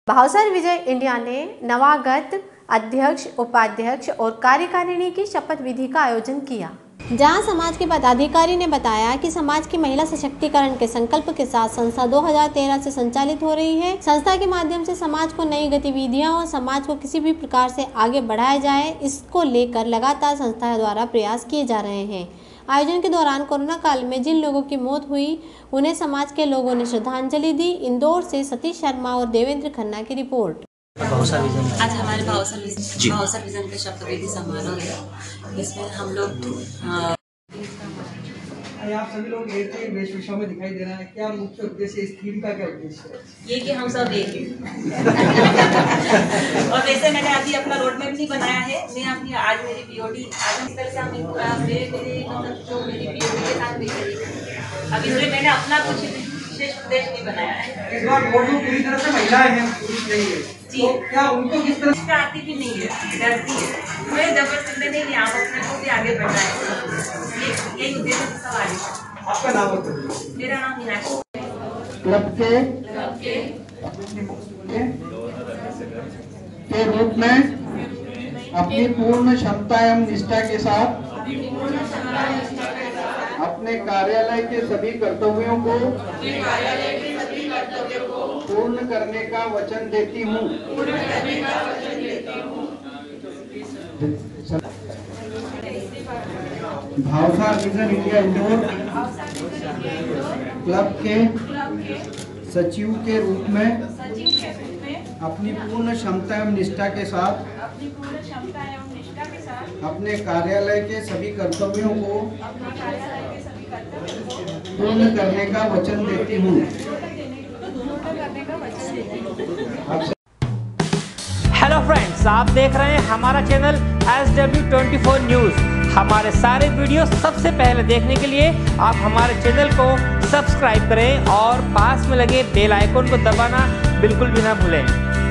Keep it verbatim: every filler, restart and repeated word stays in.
भावसर विजय India ने नवागत अध्यक्ष, उपाध्यक्ष और कार्यकारिणी की शपथ विधि का आयोजन किया, जहां समाज के पदाधिकारी ने बताया कि समाज की महिला सशक्तिकरण के संकल्प के साथ संस्था दो हज़ार तेरह से संचालित हो रही है। संस्था के माध्यम से समाज को नई गतिविधियां और समाज को किसी भी प्रकार से आगे बढ़ाया जाए, इसको लेकर लगातार संस्था द्वारा प्रयास किए जा रहे हैं। आयोजन के दौरान कोरोना काल में जिन लोगों की मौत हुई उन्हें समाज के लोगों ने श्रद्धांजलि दी। इंदौर से सतीश शर्मा और देवेंद्र खन्ना की रिपोर्ट। भावसर विजन आज हमारे भावसर विजन भावसर विजन का शपथ विधि समारोह है। इसमें हम लोग आप सभी लोग एक एक वेशभूषा में दिखाई दे रहा है, क्या मुख्य उद्देश्य, इस थीम का क्या उद्देश्य है? ये कि हम सब एक हैं। और वैसे मैंने अभी अपना रोड मैप नहीं बनाया है। मैं अपनी आज मेरी पीओडी आज इस तरह से हम पूरा मेरे मेरे मतलब जो मेरी पीओडी के साथ भी करी अब इसलिए मैंने अपना कुछ विशेष उद्देश्य नहीं बनाया है। इस बार बोर्ड में पूरी तरह से महिलाएं हैं, पुरुष नहीं है, तो क्या उनको किस तरह से आती भी नहीं है, डरती है। मैं जबरदस्ती नहीं, आप अपने को भी आगे बढ़ना है, यही उद्देश्य से सब आगे। आपका नाम बताइए। मेरा नाम मीनाक्षी। क्लब के के रूप में अपनी पूर्ण क्षमता एवं निष्ठा के साथ अपने कार्यालय के सभी कर्तव्यों को पूर्ण करने का वचन देती हूँ। Bhavsar vision India Indore club के सचिव के रूप में अपनी पूर्ण क्षमता एवं निष्ठा के साथ अपने कार्यालय के सभी कर्तव्यों को पूर्ण करने का वचन देती हूँ। हेलो फ्रेंड्स, आप देख रहे हैं हमारा channel S W twenty four news. हमारे सारे वीडियो सबसे पहले देखने के लिए आप हमारे चैनल को सब्सक्राइब करें और पास में लगे बेल आइकन को दबाना बिल्कुल भी ना भूलें।